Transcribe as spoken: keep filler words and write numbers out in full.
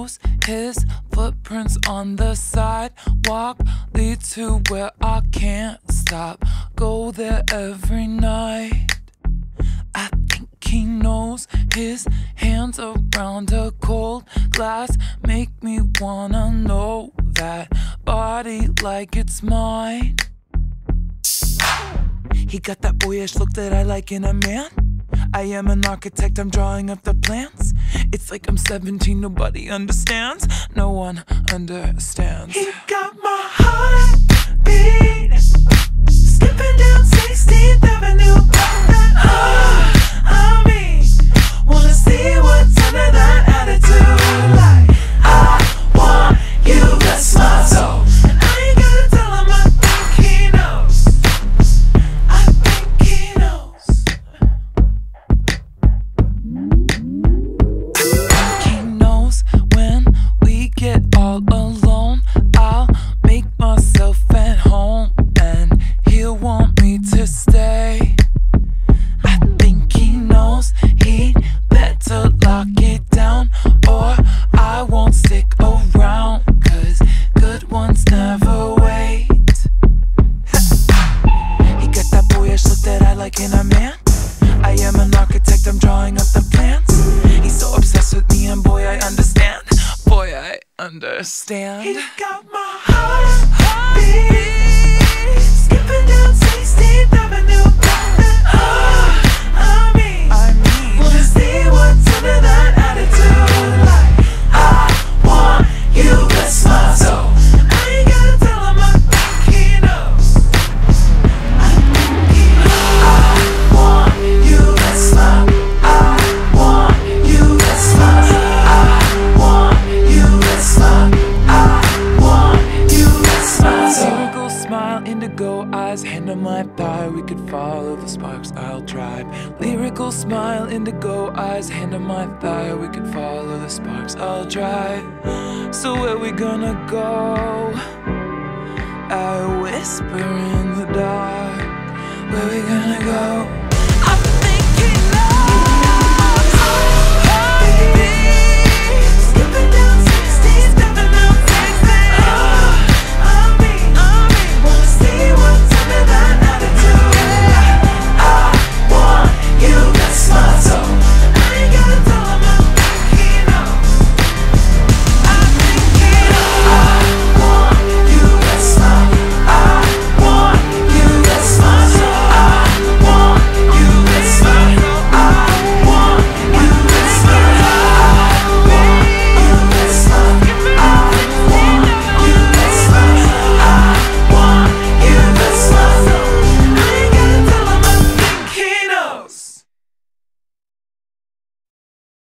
knows his footprints on the sidewalk lead to where I can't stop. Go there every night. I think he knows his hands around a cold glass make me wanna know that body like it's mine. He got that boyish look that I like in a man. I am an architect, I'm drawing up the plans. It's like I'm seventeen, nobody understands. No one understands. He got my heart beat, skipping down sixteenth Avenue. Got that heart on me, wanna see what's under that attitude. Like, I want you, that's my soul. And I ain't gotta tell him, I think he knows. I think he knows. He knows when we get all alone, I'll make myself at home and he'll want me to stay. I think he knows he'd better lock it down or I won't stick around, cause good ones never wait. He got that boyish look that I like in a man. I am an architect, I'm drawing up the plans. He's so obsessed with me and boy I understand. Boy I understand. He got my heart beat, skipping down sixteenth Avenue. Got that heart on me, I mean, wanna see what's under that attitude. Like, I want you, bless my soul. And I ain't gotta tell him, I think he knows. I think he knows. I want you, bless my, I want you, bless my, I want you, bless my, I want you, bless my soul. Lyrical smile, indigo eyes, hand on my thigh, we could follow the sparks, I'll drive. Lyrical smile, indigo eyes, hand on my thigh, we could follow the sparks, I'll drive. So where we gonna go? I whisper